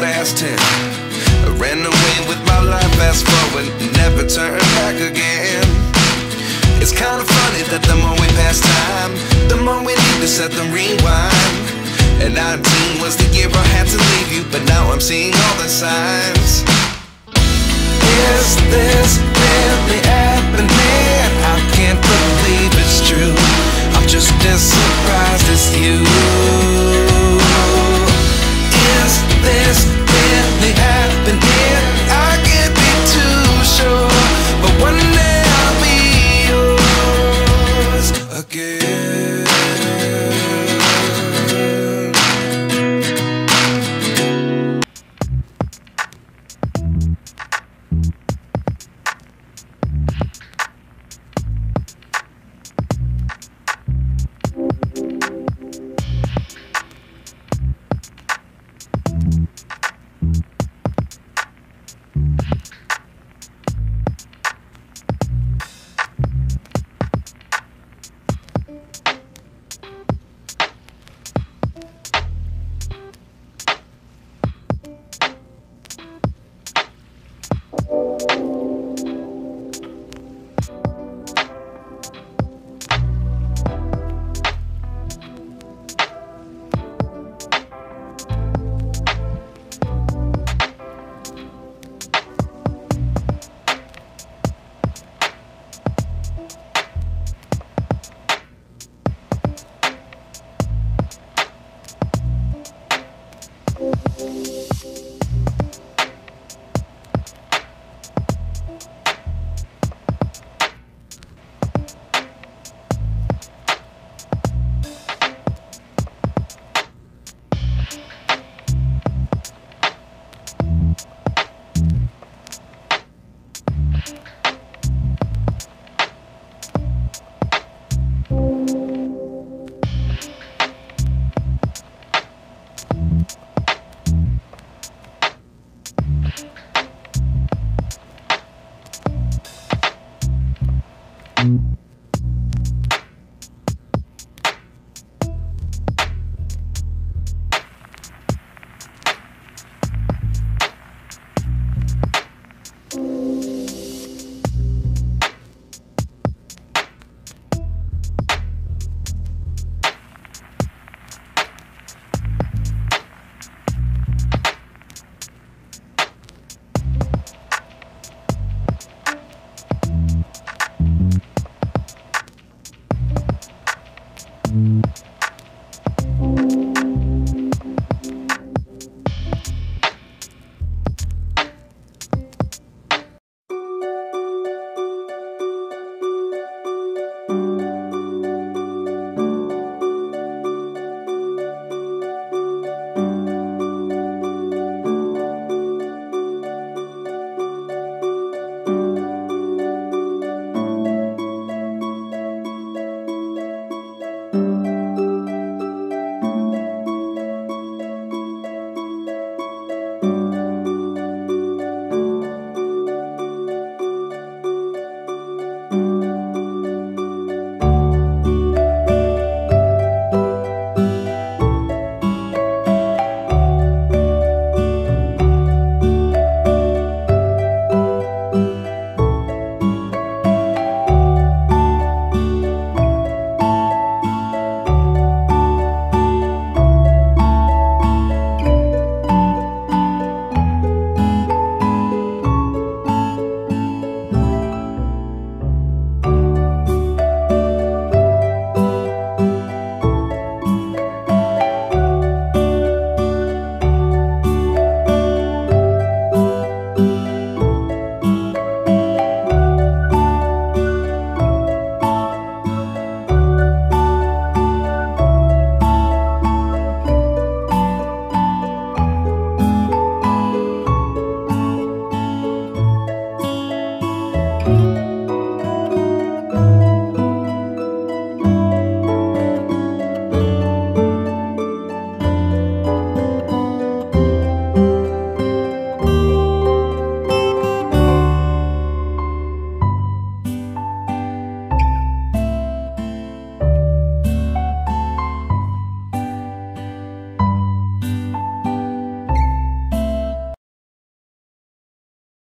last 10. I ran away with my life, fast forward, never turn back again. It's kind of funny that the more we pass time, the more we need to set the rewind. And 19 was the year I had to leave you, but now I'm seeing all the signs. Is this really happening? I can't believe it's true. I'm just as surprised as you. Is this